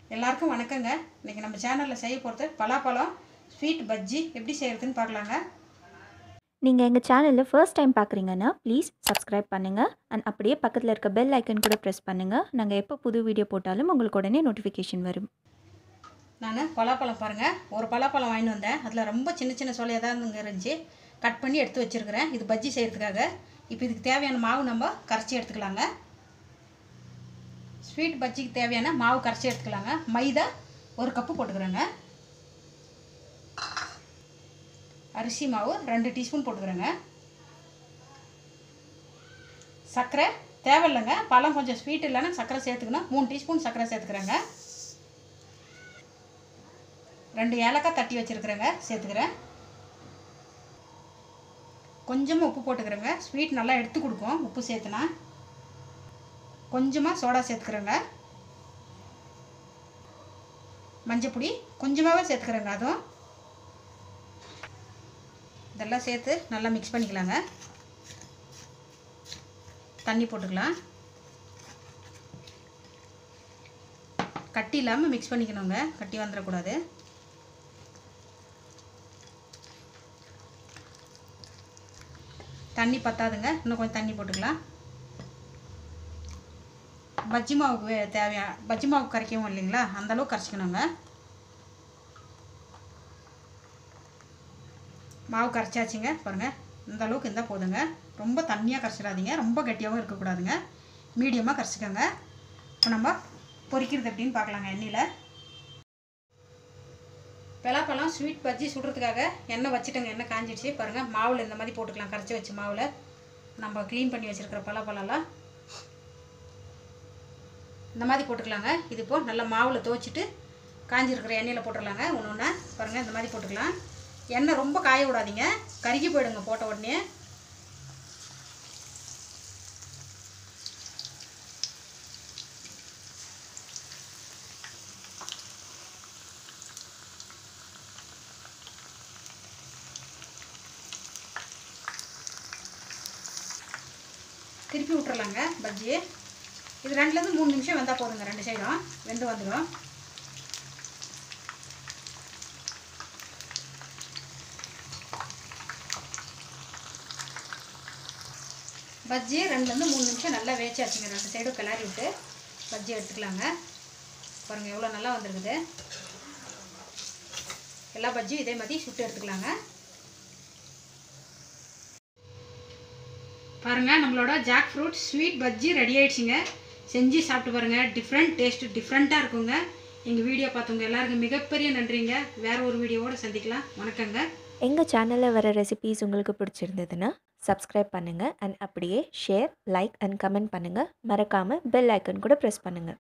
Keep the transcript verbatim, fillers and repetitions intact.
எல்லாருக்கும் வணக்கங்க. இன்னைக்கு நம்ம சேனல்ல செய்ய போறது பலாப்பழம் ஸ்வீட் பஜ்ஜி எப்படி செய்யறதுன்னு பார்க்கலாங்க. நீங்க எங்க சேனல்ல ஃபர்ஸ்ட் டைம் பார்க்குறீங்கன்னா ப்ளீஸ் சப்ஸ்கிரைப் பண்ணுங்க அண்ட் அப்படியே பக்கத்துல இருக்க பெல் ஐக்கன் கூட பிரஸ் பண்ணுங்க. நாங்க எப்போ புது வீடியோ போட்டாலும் உங்களுக்கு உடனே நோட்டிஃபிகேஷன் வரும். நான் பலாப்பழம் பாருங்க, ஒரு பலாப்பழம் வாங்கிட்டு வந்தேன். அதில் ரொம்ப சின்ன சின்ன சொலையாக தான் இங்கே இருந்துச்சு. கட் பண்ணி எடுத்து வச்சிருக்கிறேன். இது பஜ்ஜி செய்யறதுக்காக. இப்போ இதுக்கு தேவையான மாவு நம்ம கரைச்சி எடுத்துக்கலாங்க. ஸ்வீட் பஜ்ஜிக்கு தேவையான மாவு கரைச்சி எடுத்துக்கலாங்க. மைதா ஒரு கப்பு போட்டுக்கிறேங்க. அரிசி மாவு ரெண்டு டீஸ்பூன் போட்டுக்கிறேங்க. சர்க்கரை தேவையில்லைங்க, பழம் கொஞ்சம் ஸ்வீட் இல்லைன்னா சர்க்கரை சேர்த்துக்கணும். மூணு டீஸ்பூன் சர்க்கரை சேர்த்துக்கிறேங்க. ரெண்டு ஏலக்காய் தட்டி வச்சுருக்கிறேங்க, சேர்த்துக்கிறேன். கொஞ்சமாக உப்பு போட்டுக்கிறேங்க, ஸ்வீட் நல்லா எடுத்து கொடுக்கும் உப்பு சேர்த்துனா. கொஞ்சமாக சோடா சேர்த்துக்கிறேங்க. மஞ்சப்பொடி கொஞ்சமாகவே சேர்த்துக்கிறேங்க. அதுவும் இதெல்லாம் சேர்த்து நல்லா மிக்ஸ் பண்ணிக்கலாங்க. தண்ணி போட்டுக்கலாம். கட்டி இல்லாமல் மிக்ஸ் பண்ணிக்கணுங்க, கட்டி வந்துடக்கூடாது. தண்ணி பத்தாதுங்க, இன்னும் கொஞ்சம் தண்ணி போட்டுக்கலாம். பஜ்ஜி மாவுக்கு தேவையான பஜ்ஜி மாவு கரைக்கவும் இல்லைங்களா, அந்தளவுக்கு கரைச்சிக்கணுங்க. மாவு கரைச்சாச்சுங்க பாருங்கள், இந்த அளவுக்கு இருந்தால் போதுங்க. ரொம்ப தண்ணியாக கரைச்சிடாதீங்க, ரொம்ப கட்டியாகவும் இருக்கக்கூடாதுங்க, மீடியமாக கரைச்சிக்கோங்க. இப்போ நம்ம பொரிக்கிறது எப்படின்னு பார்க்கலாங்க. எண்ணெயில் பலாப்பழம் ஸ்வீட் பஜ்ஜி சுடுறதுக்காக எண்ணெய் வச்சுட்டோங்க. எண்ணெய் காஞ்சிடுச்சு பாருங்கள். மாவில் இந்த மாதிரி போட்டுக்கலாம். கரைச்சி வச்சு மாவில் நம்ம க்ளீன் பண்ணி வச்சுருக்கிற பலாப்பழம்லாம் இந்த மாதிரி போட்டுக்கலாங்க. இது இப்போ நல்லா மாவில் துவச்சிட்டு காஞ்சிருக்கிற எண்ணெயில் போட்டுடலாங்க. ஒன்று ஒன்றா பாருங்கள், இந்த மாதிரி போட்டுக்கலாம். எண்ணெய் ரொம்ப காய விடாதீங்க, கருகி போயிடுங்க போட்ட உடனே. திருப்பி விட்டுறலாங்க பஜ்ஜி. இது ரெண்டுலேருந்து மூணு நிமிஷம் வெந்தால் போதுங்க. ரெண்டு சைடும் வெந்து வந்துடும். பஜ்ஜி ரெண்டுலேருந்து மூணு நிமிஷம் நல்லா வேச்சாச்சுங்க. ரெண்டு சைடும் கிளறி விட்டு பஜ்ஜி எடுத்துக்கலாங்க. பாருங்கள் எவ்வளோ நல்லா வந்துருக்குது. எல்லா பஜ்ஜியும் இதே மாதிரி சுட்டு எடுத்துக்கலாங்க. பாருங்கள், நம்மளோட jackfruit sweet bajji ready ஆகிடுச்சிங்க. செஞ்சு சாப்பிட்டு பாருங்கள், டிஃப்ரெண்ட் டேஸ்ட்டு டிஃப்ரெண்ட்டாக இருக்குங்க. எங்கள் வீடியோ பார்த்தவங்க எல்லாருக்கும் மிகப்பெரிய நன்றிங்க. வேறு ஒரு வீடியோவோடு சந்திக்கலாம். வணக்கங்க. எங்கள் சேனலில் வர ரெசிபீஸ் உங்களுக்கு பிடிச்சிருந்ததுன்னா சப்ஸ்கிரைப் பண்ணுங்கள் அண்ட் அப்படியே ஷேர் லைக் அண்ட் கமெண்ட் பண்ணுங்கள். மறக்காமல் பெல் ஐக்கன் கூட ப்ரெஸ் பண்ணுங்கள்.